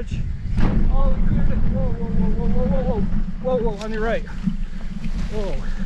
edge. Oh, good. Whoa, whoa, whoa, whoa, whoa, whoa, whoa, whoa, whoa, on your right. Whoa.